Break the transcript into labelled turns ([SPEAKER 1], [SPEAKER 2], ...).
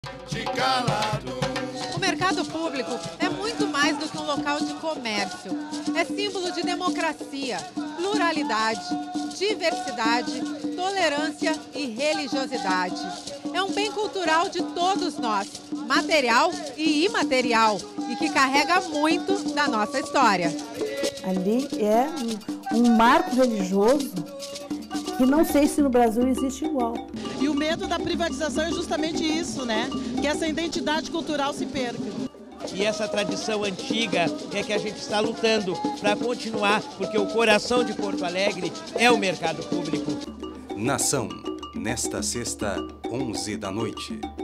[SPEAKER 1] de calados.
[SPEAKER 2] O mercado público é muito mais do que um local de comércio. É símbolo de democracia, pluralidade, diversidade, tolerância e religiosidade. É um bem cultural de todos nós, material e imaterial, e que carrega muito da nossa história.
[SPEAKER 3] Ali é um marco religioso que não sei se no Brasil existe igual.
[SPEAKER 4] E o medo da privatização é justamente isso, né? Que essa identidade cultural se perca.
[SPEAKER 5] E essa tradição antiga é que a gente está lutando para continuar, porque o coração de Porto Alegre é o mercado público.
[SPEAKER 6] Nação, nesta sexta, 11 da noite.